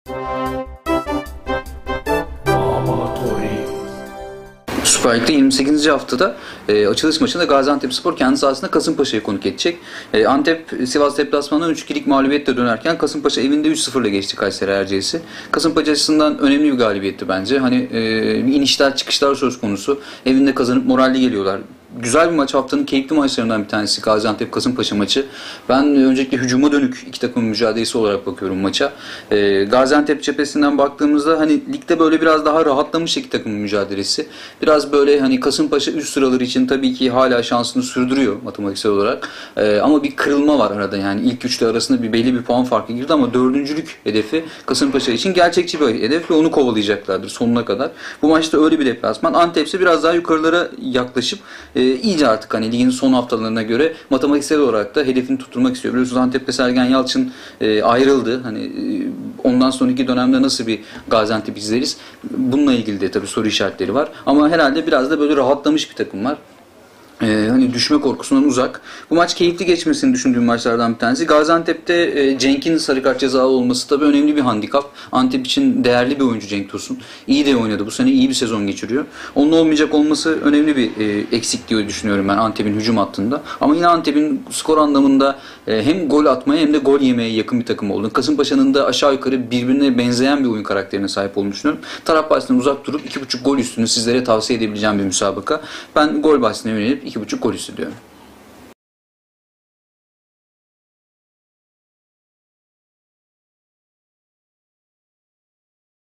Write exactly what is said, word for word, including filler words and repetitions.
Süper Lig'de yirmi sekizinci haftada e, açılış maçında Gaziantepspor kendi sahasında Kasımpaşa'yı konuk edecek. E, Antep Sivas deplasmanından üç ikilik mağlubiyetle dönerken Kasımpaşa evinde üç sıfırla geçti Kayseri Erciyes'i. Kasımpaşa açısından önemli bir galibiyetti bence. Hani e, bir inişler çıkışlar söz konusu. Evinde kazanıp moralli geliyorlar. Güzel bir maç, haftanın keyifli maçlarından bir tanesi Gaziantep-Kasımpaşa maçı. Ben öncelikle hücuma dönük iki takımın mücadelesi olarak bakıyorum maça. Ee, Gaziantep cephesinden baktığımızda hani ligde böyle biraz daha rahatlamış iki takımın mücadelesi. Biraz böyle hani Kasımpaşa üst sıraları için tabii ki hala şansını sürdürüyor matematiksel olarak. Ee, ama bir kırılma var arada, yani ilk üçlü arasında bir belli bir puan farkı girdi ama dördüncülük hedefi Kasımpaşa için gerçekçi bir hedef ve onu kovalayacaklardır sonuna kadar. Bu maçta öyle bir deplasman. Antep ise biraz daha yukarılara yaklaşıp e, iyice artık hani ligin son haftalarına göre matematiksel olarak da hedefini tutturmak istiyor. Biliyorsunuz Antep'te Sergen Yalçın e, ayrıldı. Hani e, ondan sonraki dönemde nasıl bir Gaziantep izleriz? Bununla ilgili de tabii soru işaretleri var. Ama herhalde biraz da böyle rahatlamış bir takım var. Ee, hani düşme korkusundan uzak. Bu maç keyifli geçmesini düşündüğüm maçlardan bir tanesi. Gaziantep'te e, Cenk'in sarı kart cezalı olması tabii önemli bir handikap. Antep için değerli bir oyuncu Cenk Tosun. İyi de oynadı. Bu sene iyi bir sezon geçiriyor. Onun olmayacak olması önemli bir e, eksik diye düşünüyorum ben Antep'in hücum hattında. Ama yine Antep'in skor anlamında e, hem gol atmaya hem de gol yemeye yakın bir takım olduğunu. Kasımpaşa'nın da aşağı yukarı birbirine benzeyen bir oyun karakterine sahip olduğunu düşünüyorum. Taraf bahsinden uzak durup iki buçuk gol üstünü sizlere tavsiye edebileceğim bir müsabaka. Ben gol bahsine yönelip iki buçuk gol üstü diyorum.